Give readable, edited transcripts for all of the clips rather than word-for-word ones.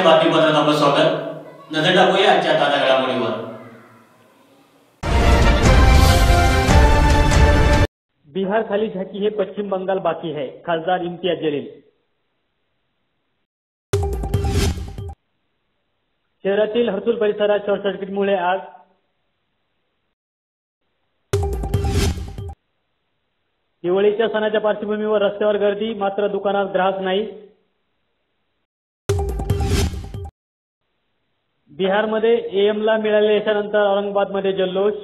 महाराष्ट्राच्या बातमीपत्रात आपलं स्वागत। नजर टाकूया आजच्या ताज्या घडामोडींवर। बिहार खाली झाकी है, पश्चिम बंगाल बाकी है, खासदार इम्तियाज जलील। शहरातील हर्सुल परिसरात शॉर्ट सर्किटमुळे आग। दिवाळीच्या सणाच्या पार्श्वभूमीवर रस्त्यावर गर्दी, मात्र दुकानात ग्राहक नाही। बिहारमध्ये एएमला मिळालेल्या यशानंतर औरंगाबादमध्ये जल्लोष।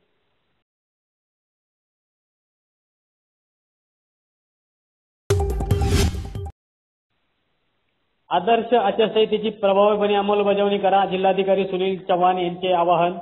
आदर्श आचारसंहितेची प्रभावीपणे अंमलबजावणी करा, जिल्हाधिकारी सुनील चव्हाण यांचे आवाहन।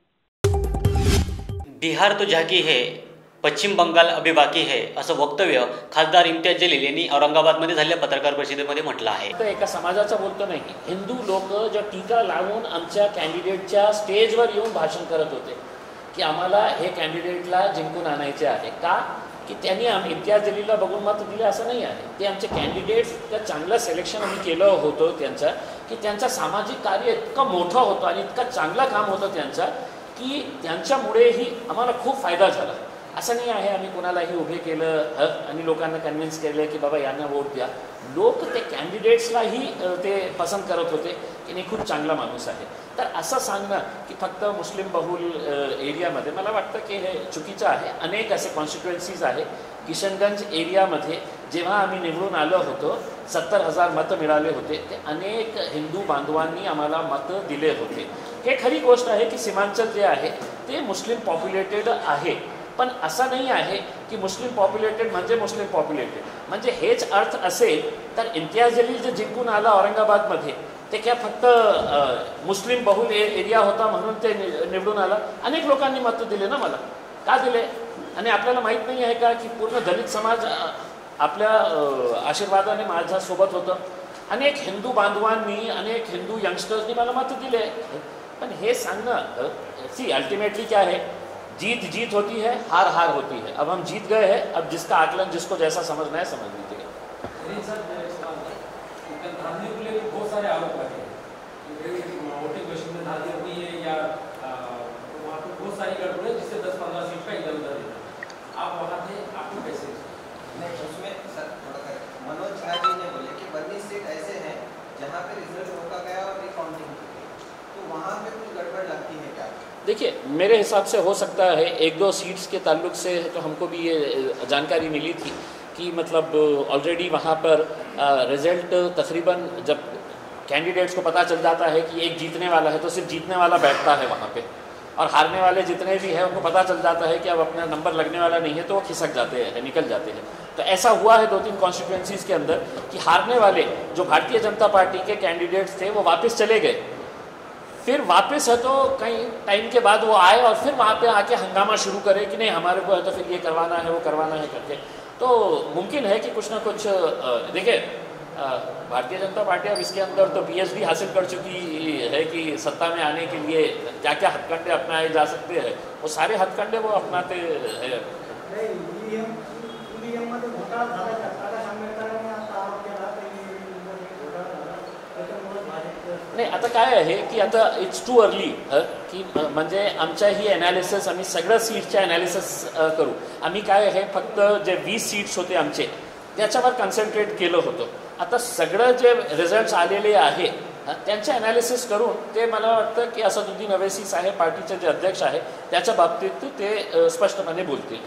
बिहार तो झाकी है, पश्चिम बंगाल अभी बाकी है, असं वक्तव्य खासदार इम्तियाज जलील यांनी औरंगाबादमध्ये झालेल्या पत्रकार परिषदेमध्ये म्हटलं आहे। तर एका समाजाचं बोलतो नाही, हिंदू लोक जो टीका लावून आमच्या कॅन्डिडेटच्या स्टेजवर येऊन भाषण करत होते की आम्हाला हे कॅन्डिडेटला जिंकून आणायचे आहे का, की त्यांनी इम्तियाज जलीलला बघून मत दिले असं नाही आहे। ते आमचे कॅन्डिडेट्स इतकं चांगलं सिलेक्शन आम्ही केलं होतं त्यांचं, की त्यांचं सामाजिक कार्य इतकं मोठं होतं आणि इतकं चांगलं काम होतं त्यांचं, की त्यांच्यामुळेही आम्हाला खूप फायदा झाला। असं नाही आहे आम्ही कोणालाही उभे केलं आणि लोकांना कन्व्हिन्स केलं की बाबा यांना वोट द्या। लोक ते कॅन्डिडेट्सलाही ते पसंत करत होते की नाही खूप चांगला माणूस आहे। तर असं सांगणं की फक्त मुस्लिम बहुल एरियामध्ये मला वाटतं की हे चुकीचं आहे। अनेक असे कॉन्स्टिट्युएन्सीज आहे। किशनगंज एरियामध्ये जेव्हा आम्ही निवडून आलो होतो 70,000 मतं मिळाले होते, ते अनेक हिंदू बांधवांनी आम्हाला मतं दिले होते। हे खरी गोष्ट आहे की सीमांचल जे आहे ते मुस्लिम पॉप्युलेटेड आहे, पण असं नाही आहे की मुस्लिम पॉप्युलेटेड म्हणजे मुस्लिम पॉप्युलेटेड म्हणजे हेच अर्थ असेल तर इम्तियाज जलील जे जिंकून आला औरंगाबादमध्ये ते क्या फक्त मुस्लिम बहुल एरिया होता म्हणून ते निवडून आला? अनेक लोकांनी मतं दिले ना मला, का दिले? आणि आपल्याला माहीत नाही आहे का की पूर्ण दलित समाज आपल्या आशीर्वादाने माझ्यासोबत होतं। अनेक हिंदू बांधवांनी, अनेक हिंदू यंगस्टर्सनी मला मतं दिले। पण हे सांगणं सी अल्टीमेटली क्या है, जीत जीत होती है, हार हार होती है। अब हम जीत गए हैं, अब जिसका आकलन जिसको जैसा समझना है समझ लीजिए। बहुत सारे आरोप लगे वोटिंग मशीन में धांधली हुई है या वहाँ पे बहुत सारी गड़बड़ है जिससे 10-15 सीट का इधर उधर है। आप वहाँ थे, आपको कैसे? नहीं, उसमें सर थोड़ा मनोज झा जी ने बोले कि 19 सीट ऐसे हैं जहाँ पे रिजल्ट रोका गया और रिकाउंटिंग की गई, तो वहाँ पे कुछ गड़बड़ लगती है क्या? देखिए, मेरे हिसाब से हो सकता है 1-2 सीट्स के ताल्लुक से तो हमको भी ये जानकारी मिली थी कि मतलब ऑलरेडी वहाँ पर रिज़ल्ट तकरीबन जब कैंडिडेट्स को पता चल जाता है कि एक जीतने वाला है तो सिर्फ जीतने वाला बैठता है वहाँ पे, और हारने वाले जितने भी हैं उनको पता चल जाता है कि अब अपना नंबर लगने वाला नहीं है तो वो खिसक जाते हैं, निकल जाते हैं। तो ऐसा हुआ है 2-3 कॉन्स्टिट्यूएंसीज़ के अंदर कि हारने वाले जो भारतीय जनता पार्टी के कैंडिडेट्स थे वो वापस चले गए, फिर वापस है तो कहीं टाइम के बाद वो आए और फिर वहाँ पे आके हंगामा शुरू करे कि नहीं हमारे को है तो फिर ये करवाना है वो करवाना है करके। तो मुमकिन है कि कुछ ना कुछ देखिए, भारतीय जनता पार्टी अब इसके अंदर तो पीएचडी हासिल कर चुकी है कि सत्ता में आने के लिए क्या क्या हथकंडे अपनाए जा सकते हैं वो सारे हथकंडे वो अपनाते हैं। नाही, आता काय आहे की आता इट्स टू अर्ली की म्हणजे आमच्याही ॲनालिसिस आम्ही सगळ्या सीट्सचे ॲनालिसिस करू। आम्ही काय आहे फक्त जे 20 सीट्स होते आमचे त्याच्यावर कॉन्सन्ट्रेट केलं होतं। आता सगळं जे रिझल्ट्स आलेले आहे त्यांचे ॲनालिसिस करून ते मला वाटतं की असदुद्दीन अवैसी साहेब पार्टीचे जे अध्यक्ष आहे त्याच्या बाबतीत ते स्पष्टपणे बोलतील।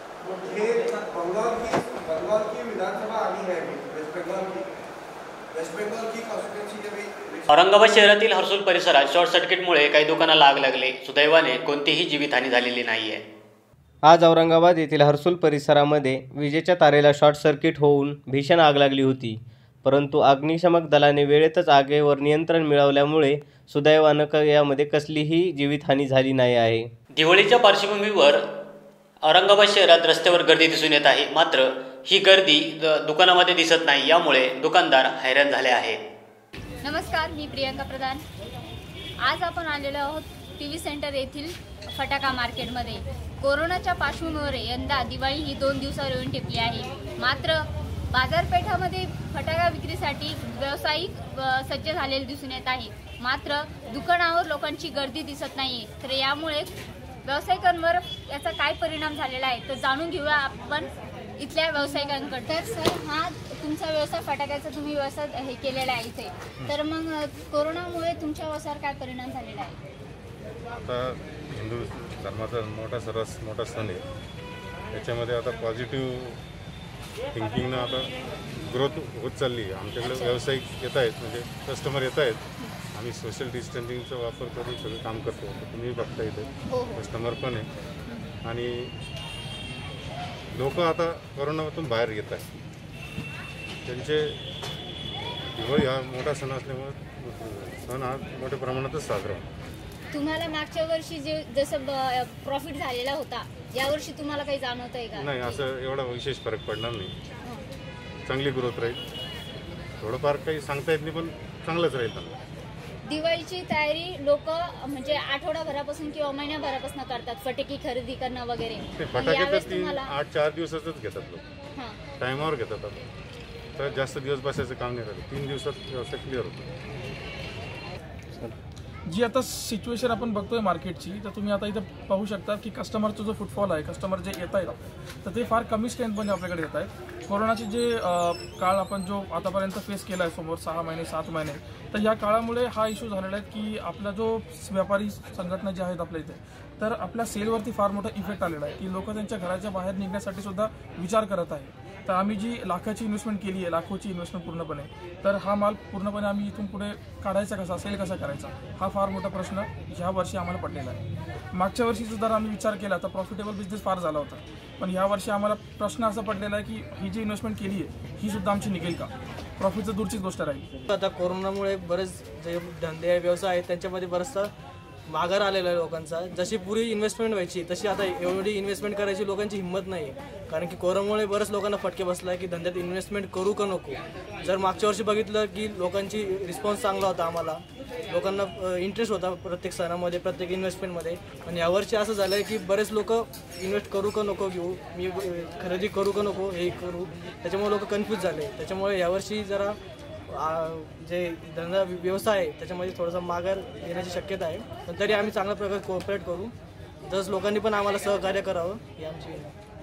बंगाल की विधानसभा आली है, वेस्ट बंगाल की कॉन्स्टिट्यूएंसी के भी औरंगाबाद शहरातील हर्सुल परिसरात शॉर्ट सर्किटमुळे काही दुकानाला आग लागली। सुदैवाने कोणतीही जीवितहानी झालेली नाहीये। आज औरंगाबाद येथील हर्सुल परिसरामध्ये विजेच्या तारेला शॉर्ट सर्किट होऊन भीषण आग लागली होती, परंतु अग्निशमक दलाने वेळेतच आगीवर नियंत्रण मिळवल्यामुळे सुदैवानं यामध्ये कसलीही जीवितहानी झाली नाही आहे। दिवाळीच्या पार्श्वभूमीवर औरंगाबाद शहरात रस्त्यावर गर्दी दिसून येत आहे, मात्र ही गर्दी दुकानामध्ये दिसत नाही, यामुळे दुकानदार हैराण झाले आहेत। नमस्कार, मी प्रियंका प्रधान। आज आपण आलेलो आहोत टीव्ही सेंटर येथील फटाका मार्केटमध्ये। कोरोनाच्या पार्श्वभूमीवर यंदा दिवाळी ही 2 दिवसावर येऊन टिपली आहे, मात्र बाजारपेठामध्ये फटाका विक्रीसाठी व्यावसायिक सज्ज झालेले दिसून येत आहे, मात्र दुकानावर लोकांची गर्दी दिसत नाहीये. तर यामुळे व्यावसायिकांवर याचा काय परिणाम झालेला आहे तर जाणून घेऊया आपण इथल्या व्यावसायिकांकडे. तर सर, हा तुमचा व्यवसाय फटाक्याचा तुम्ही व्यवसाय हे केलेला आहे इथे, तर मग कोरोनामुळे तुमच्या व्यवसायावर काय परिणाम झालेला आहे? आता हिंदू धर्माचा मोठा सण आहे, त्याच्यामध्ये आता पॉझिटिव्ह थिंकिंगनं आता ग्रोथ होत चालली आहे. आमच्याकडे व्यावसायिक येत आहेत, म्हणजे कस्टमर येत आहेत. आम्ही सोशल डिस्टन्सिंगचा वापर करून सगळं काम करतो. तुम्ही बघता इथे कस्टमर पण आहे आणि लोक आता कोरोनामधून बाहेर येत आहेत. त्यांचे दिवाळी हा मोठा सण असल्यामुळे सण हा मोठ्या प्रमाणातच साजरा होतो. तुम्हाला मागच्या वर्षी जसं प्रॉफिट झालेला होता, यावर्षी तुम्हाला काही जाणवत आहे का? नाही, असं एवढा विशेष फरक पडणार नाही. चांगली ग्रोथ राहील. थोडंफार काही सांगता येत नाही, पण चांगलंच राहील. दिवाळीची तयारी लोक म्हणजे आठवडाभरापासून किंवा महिन्याभरापासून करतात, फटाके खरेदी करणं वगैरे. फटाके तर 8-4 दिवसातच घेतात लोक, टायमावर घेतात. तर जास्त दिवस बसायचं काम नाही करत. 3 दिवसात व्यवसाय क्लिअर होतो. जी आता सिच्युएशन आपण बघतोय मार्केटची, तर तुम्ही आता इथं पाहू शकता की कस्टमरचा जो फुटफॉल आहे, कस्टमर जे येत आहेत तर ते फार कमी स्ट्रेंथमध्ये आपल्याकडे येत आहेत. कोरोनाची जे काळ आपण जो आतापर्यंत फेस केला आहे, समोर 6 महिने 7 महिने, तर या काळामुळे हा इश्यू झालेला आहे की आपला जो व्यापारी संघटना ज्या आहेत आपल्या इथे, तर आपल्या सेलवरती फार मोठा इफेक्ट आलेला आहे की लोक त्यांच्या घराच्या बाहेर निघण्यासाठी सुद्धा विचार करत आहे. तर आम्ही जी लाखाची इन्व्हेस्टमेंट केली आहे, लाखोची इन्व्हेस्टमेंट पूर्णपणे, तर हा माल पूर्णपणे आम्ही इथून पुढे काढायचा कसा, सेल कसा करायचा, हा फार मोठा प्रश्न ह्या वर्षी आम्हाला पडलेला आहे. मागच्या वर्षी सुद्धा आम्ही विचार केला तर प्रॉफिटेबल बिझनेस फार झाला होता, पण ह्या वर्षी आम्हाला प्रश्न असा पडलेला आहे की ही जी इन्व्हेस्टमेंट केली आहे ही सुद्धा आमची निघेल का, प्रॉफिटचं दूरचीच गोष्ट राहील. आता कोरोनामुळे बरेच जे धंदे व्यवसाय आहेत त्यांच्यामध्ये बराचसा माघार आलेला आहे लोकांचा. जशी पुरी इन्व्हेस्टमेंट व्हायची तशी आता एवढी इन्व्हेस्टमेंट करायची लोकांची हिंमत नाही आहे, कारण की कोरोनामुळे बरेच लोकांना फटके बसला आहे की धंद्यात इन्व्हेस्टमेंट करू का नको. जर मागच्या वर्षी बघितलं की लोकांची रिस्पॉन्स चांगला होता, आम्हाला लोकांना इंटरेस्ट होता प्रत्येक सणामध्ये, प्रत्येक इन्व्हेस्टमेंटमध्ये. आणि यावर्षी असं झालं आहे की बरेच लोक इन्व्हेस्ट करू का नको घेऊ, मी खरेदी करू का नको हे करू, त्याच्यामुळे लोक कन्फ्यूज झाले. त्याच्यामुळे यावर्षी जरा जे धंदा व्यवसाय आहे त्याच्यामध्ये थोडासा माघार येण्याची शक्यता आहे, पण तरी आम्ही चांगल्या प्रकारे कोऑपरेट करू. तसंच लोकांनी पण आम्हाला सहकार्य करावं ही आमची.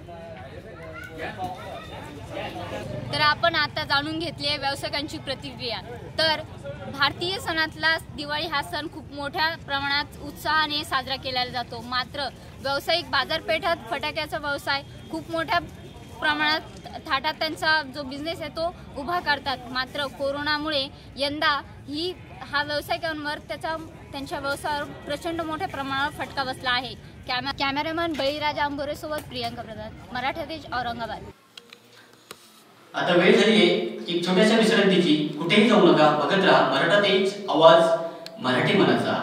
तर आपण आता जाणून घेतली आहे व्यावसायिकांची प्रतिक्रिया. तर भारतीय सणातला दिवाळी हा सण खूप मोठ्या प्रमाणात उत्साहाने साजरा केला जातो, मात्र व्यावसायिक बाजारपेठात फटाक्याचा व्यवसाय खूप मोठ्या प्रमाणात थाटात त्यांचा जो बिझनेस आहे तो उभा करतात. मात्र कोरोनामुळे यंदा हा व्यावसायिकांवर त्यांच्या व्यवसायावर प्रचंड मोठ्या प्रमाणावर फटका बसला आहे. कॅमेरामॅन बळीराजा आंबोरेसोबत प्रियंका प्रधान, मराठा तेज, औरंगाबाद. आता वेळ झाली आहे एक छोट्याशा विश्रांतीची. कुठेही जाऊ नका, बघत राहा मराठा तेज, आवाज मराठी मनाचा.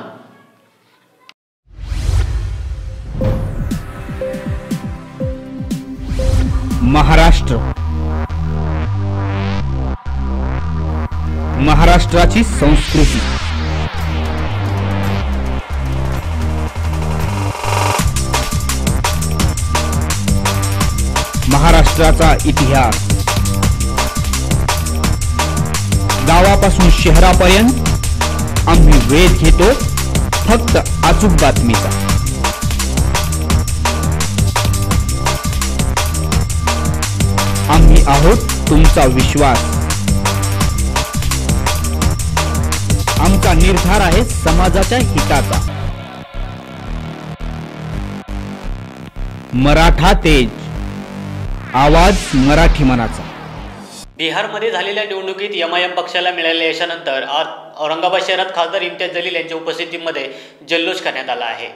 महाराष्ट्र, महाराष्ट्राची संस्कृती, महाराष्ट्राचा इतिहास, गावापासून शहरापर्यंत आम्ही वेध घेतो फक्त अचूक बातमीचा. आम्ही आहोत तुमचा विश्वास. आमचा निर्धार आहे समाजाच्या हिताचा. मराठा तेज, आवाज मराठी मनाचा. बिहारमध्ये झालेल्या निवडणुकीत एमआयएम पक्षाला मिळालेल्या यशानंतर आज औरंगाबाद शहरात खासदार इम्तियाज जलील यांच्या उपस्थितीमध्ये जल्लोष करण्यात आला आहे.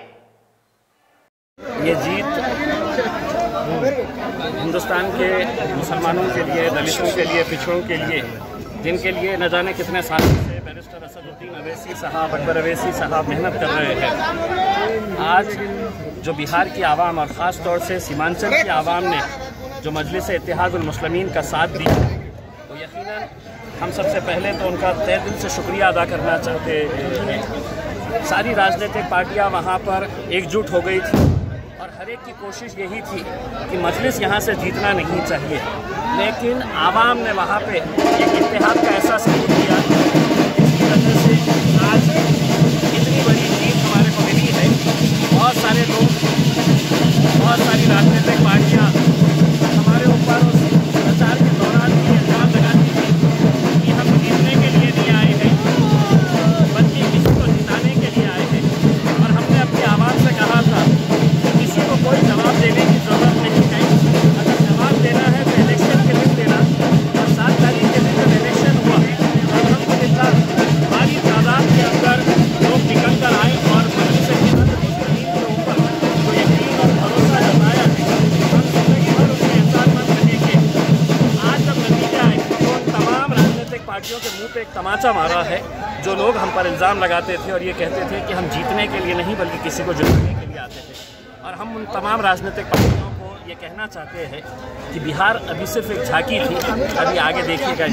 ये जीत हिंदुस्तान के मुसलमानों के लिए, दलितों के लिए, पिछड़ों के लिए, जिनके लिए न जाने कितने साल से बैरिस्टर असदुद्दीन अवैसी साहब, अकबर अवैसी साहब मेहनत कर रहे हैं. आज जो बिहार की आवाम और ख़ास तौर से सीमांचल की आवाम ने जो मजलिस इत्तेहादुल मुस्लिमीन का साथ दिया, तो यकीनन हम सबसे पहले तो उनका तहे दिल से शुक्रिया अदा करना चाहते हैं. सारी राजनीतिक पार्टियां वहाँ पर एकजुट हो गई थी और हर एक की कोशिश यही थी कि मजलिस यहाँ से जीतना नहीं चाहिए, लेकिन आवाम ने वहाँ पे एक इत्तेहाद का एहसास किया, जिसकी वजह से आज इतनी बड़ी जीत हमारे को मिली है। बहुत सारे लोग, बहुत सारी राजनीतिक पार्टियाँ हमारे ऊपर उस प्रचार के दौरान भी इल्जाम लगाती थी कि हम जीतने के लिए नहीं आए हैं, बल्कि किसी को जिताने के लिए आए हैं। और हमने अपनी आवाज़ से कहा था कि किसी को कोई जवाब देने की ज़रूरत नहीं है। अगर जवाब देना है तो इलेक्शन के दिन देना। और 7 तारीख के दिन जब इलेक्शन हुआ, अल्हम्दुलिल्लाह बड़ी तादाद के अंदर लोग निकल कर आए और बड़ी से के ऊपर जो यकीन और भरोसा जताया है, हम जिंदगी भर उसके एहसानमंद रहेंगे। आज जब नतीजा है तो तमाम राजनीतिक पार्टियों के मुंह पे एक तमाचा मारा है, जो लोग हम पर इल्ज़ाम लगाते थे और ये कहते थे कि हम जीतने के लिए नहीं बल्कि किसी को जिताने के लिए आते थे। और हम उन तमाम राजनीतिक पार्टियों को ये कहना चाहते हैं कि बिहार अभी सिर्फ एक झांकी थी, अभी आगे देखिएगा।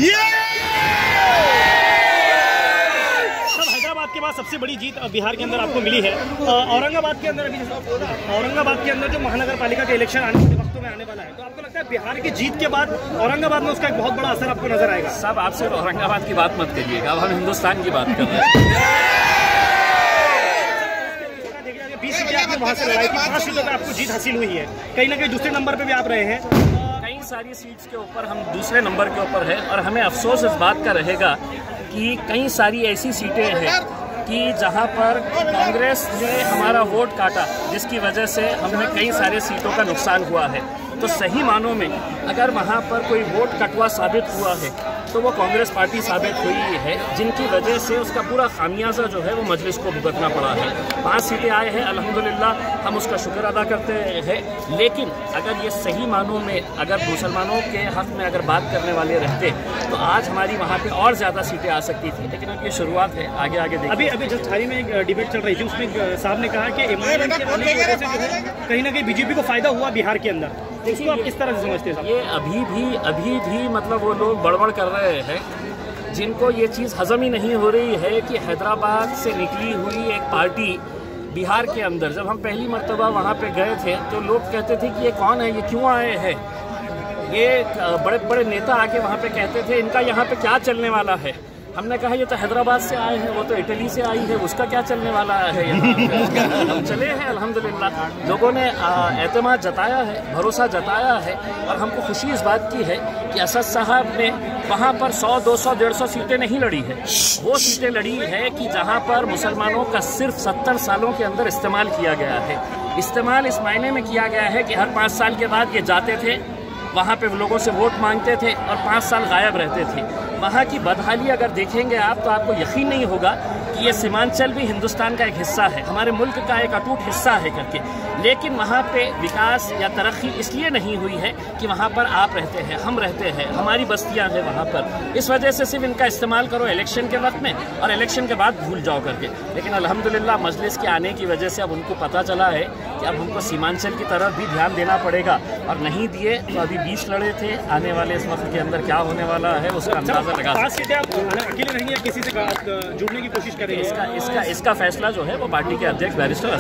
हैदराबाद के बाद सबसे बड़ी जीत बिहार के अंदर आपको मिली है। औरंगाबाद के अंदर अभी औरंगाबाद के अंदर जो महानगर पालिका के इलेक्शन आने वाले वक्तों में आने वाला है, तो आपको लगता है बिहार की जीत के बाद औरंगाबाद में उसका एक बहुत बड़ा असर आपको नजर आएगा? सब आप सिर्फ औरंगाबाद की बात मत करिएगा, अब हम हिंदुस्तान की बात कर रहे हैं। 20 सीटें आपने वहाँ से लड़ाई थी, 5 सीटों पर आपको जीत हासिल हुई है, कहीं ना कहीं दूसरे नंबर पे भी आप रहे हैं। कई सारी सीट्स के ऊपर हम दूसरे नंबर के ऊपर है और हमें अफसोस इस बात का रहेगा कि कई सारी ऐसी सीटें हैं कि जहां पर कांग्रेस ने हमारा वोट काटा, जिसकी वजह से हमें कई सारे सीटों का नुकसान हुआ है। तो सही मानों में अगर वहां पर कोई वोट कटवा साबित हुआ है तो वो कांग्रेस पार्टी साबित हुई है, जिनकी वजह से उसका पूरा खामियाजा जो है वो मजलिस को भुगतना पड़ा है। 5 सीटें आए हैं, अल्हम्दुलिल्लाह हम उसका शुक्र अदा करते हैं। लेकिन अगर ये सही मानों में अगर मुसलमानों के हक़ में अगर बात करने वाले रहते तो आज हमारी वहाँ पे और ज़्यादा सीटें आ सकती थी, लेकिन अब ये शुरुआत है, आगे आगे देखिए। अभी जस्ट हाल ही में एक डिबेट चल रही थी, उसमें साहब ने कहा कि एमआईएम के आने की वजह से जो है कहीं ना कहीं बीजेपी को फायदा हुआ बिहार के अंदर, इसको आप किस तरह से समझते हैं? ये अभी भी मतलब वो लोग बड़बड़ कर रहे हैं, जिनको ये चीज़ हजम ही नहीं हो रही है कि हैदराबाद से निकली हुई एक पार्टी बिहार के अंदर, जब हम पहली मर्तबा वहाँ पे गए थे तो लोग कहते थे कि ये कौन है, ये क्यों आए हैं। ये बड़े बड़े नेता आके वहाँ पे कहते थे इनका यहाँ पे क्या चलने वाला है। हमने कहा ये तो हैदराबाद से आए हैं, वो तो इटली से आई है, उसका क्या चलने वाला है यहाँ। हम चले हैं अल्हम्दुलिल्लाह, लोगों ने एतमाद जताया है, भरोसा जताया है और हमको खुशी इस बात की है कि असद साहब ने वहाँ पर 100, 200, 150 सीटें नहीं लड़ी है। वो सीटें लड़ी है कि जहाँ पर मुसलमानों का सिर्फ 70 सालों के अंदर इस्तेमाल किया गया है। इस्तेमाल इस मायने में किया गया है कि हर 5 साल के बाद ये जाते थे, वहाँ पे लोगों से वोट मांगते थे और 5 साल गायब रहते थे। वहाँ की बदहाली अगर देखेंगे आप तो आपको यकीन नहीं होगा कि ये सीमांचल भी हिंदुस्तान का एक हिस्सा है, हमारे मुल्क का एक अटूट हिस्सा है करके। लेकिन वहाँ पे विकास या तरक्की इसलिए नहीं हुई है कि वहाँ पर आप रहते हैं, हम रहते हैं, हमारी बस्तियाँ हैं वहाँ पर। इस वजह से सिर्फ इनका इस्तेमाल करो इलेक्शन के वक्त में और इलेक्शन के बाद भूल जाओ करके। लेकिन अल्हम्दुलिल्लाह मजलिस के आने की वजह से अब उनको पता चला है कि अब हमको सीमांचल की तरफ भी ध्यान देना पड़ेगा, और नहीं दिए तो अभी 20 लड़े थे, आने वाले इस वक्त के अंदर क्या होने वाला है उसका अंदाजा लगा। 5 सीटें आप अकेले रहेंगे या किसी से जुड़ने की कोशिश करेंगे? इसका फैसला जो है वो पार्टी के अध्यक्ष बैरिस्टर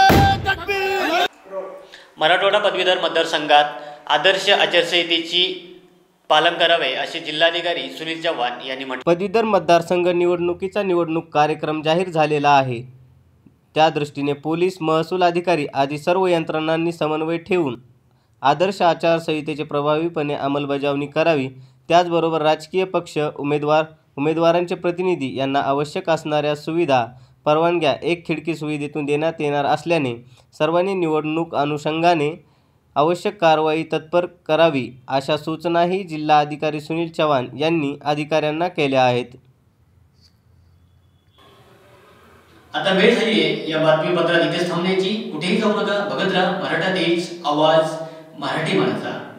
मराठवाडा पदवीधर मतदारसंघात आदर्श आचारसंहितेची पालन करावे असे जिल्हाधिकारी सुनील चव्हाण यांनी म्हटले। पदवीधर मतदारसंघ निवडणुकीचा निवडणूक कार्यक्रम जाहीर झालेला आहे, त्या दृष्टीने पोलीस, महसूल अधिकारी आदी सर्व यंत्रणांनी समन्वय ठेवून आदर्श आचारसंहितेची प्रभावीपणे अंमलबजावणी करावी। त्याचबरोबर राजकीय पक्ष, उमेदवारांचे प्रतिनिधी यांना आवश्यक असणाऱ्या सुविधा, परवानग्या एक खिडकी सुविधेतून देण्यात येणार असल्याने सर्वांनी निवडणूक अनुषंगाने आवश्यक कारवाई तत्पर करावी, अशा सूचनाही जिल्हाधिकारी सुनील चव्हाण यांनी अधिकाऱ्यांना केल्या आहेत। आता वेळ झाली आहे या बातमीपत्रात इथेच थांबण्याची। कुठेही जाऊ नका, बघत राहा मराठा तेज, आवाज मराठी माणसा।